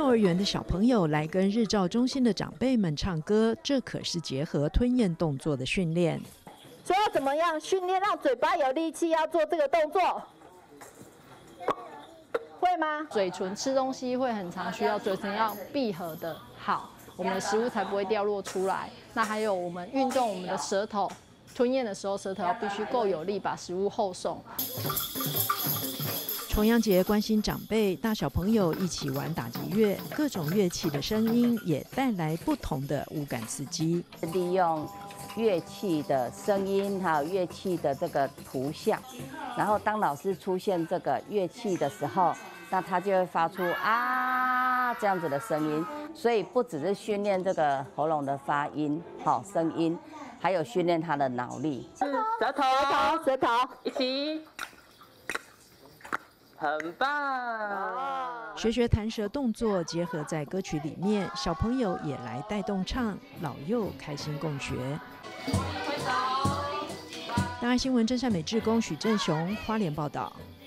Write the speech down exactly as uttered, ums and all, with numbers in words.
儿园的小朋友来跟日照中心的长辈们唱歌，这可是结合吞咽动作的训练。 所以要怎么样训练让嘴巴有力气，要做这个动作？会吗？ 嘴唇吃东西会很常需要嘴唇要闭合的好，我们的食物才不会掉落出来。那还有我们运动我们的舌头，吞咽的时候舌头要必须够有力，把食物后送。 重阳节关心长辈，大小朋友一起玩打击乐，各种乐器的声音也带来不同的五感刺激。 利用乐器的声音，还有乐器的这个图像，然后当老师出现这个乐器的时候，那他就会发出啊这样子的声音。所以不只是训练这个喉咙的发音，好声音，还有训练他的脑力。 舌头，舌头，舌头， 一起。很棒！ 学学弹舌动作，结合在歌曲里面，小朋友也来带动唱，老幼开心共学。大爱新闻真善美志工许正雄花莲报道。